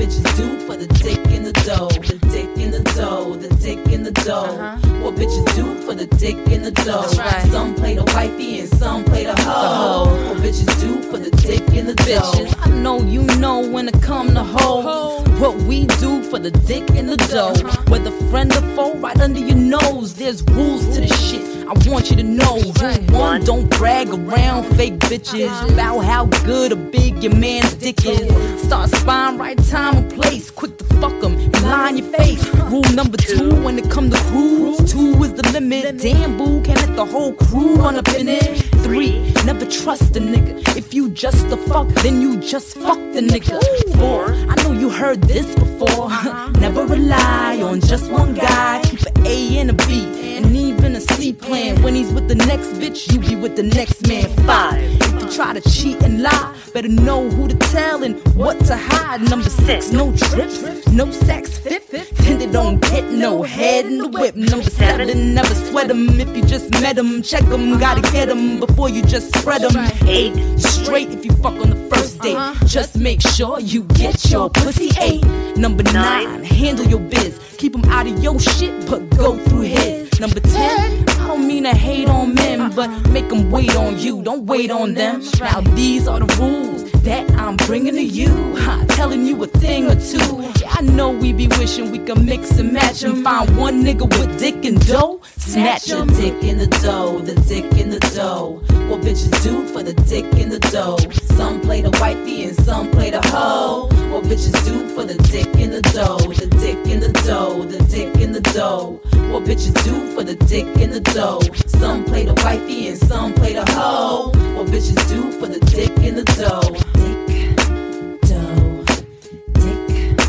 bitches do for the dick in the dough, the dick in the dough, the dick in the dough. What bitches do for the dick in the dough. Right. Some play the wifey and some play the hoe. What bitches do for the dick in the dough. Bitches, I know you know when it come to hoes. What we do for the dick in the dough. Whether friend or foe, right under your nose. There's rules to this shit. I want you to know. Rule one, don't brag around fake bitches about how good or big your man's dick is. Start spying right time and place. Quick to fuck 'em and lie in your face. Rule number two, when it come to cruise, 2 is the limit. Damn boo, can't let the whole crew run up in it. 3, never trust a nigga. If you just a fuck, then you just fuck the nigga. 4, I know you heard this before. Never rely on just one guy. Keep an A and a B, and even a C plan. When he's with the next bitch, you be with the next man. 5, if you try to cheat and lie, better know who to tell and what to hide. Number 6, no trips, no sex. 5, then they don't get no head in the whip. Number 7, never sweat 'em. If you just met 'em, check 'em, gotta get 'em before you just spread 'em. 8, straight if you fuck on the first date. Just make sure you get your pussy 8. Number 9, handle your biz. Keep 'em out of your shit, but go through his. Number 10, I don't mean to hate on men, but make 'em wait on you, don't wait on them. Now these are the rules that I'm bringing to you, telling you a thing or two. Yeah, I know we be wishing we could mix and match and find one nigga with dick and dough, snatch him. The dick in the dough, the dick in the dough. What bitches do for the dick in the dough. Some play the wifey and some play the hoe. What bitches do for the dick in the dough, the dick in the dough, the dick in the dough. What bitches do for the dick in the dough. Some play the wifey and some play the hoe. What bitches do for the dick in the dough. Dick, dough, dick,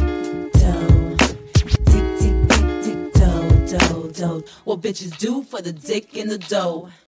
dough, dick, dick, dick, dick, dough, dough, dough. What bitches do for the dick in the dough.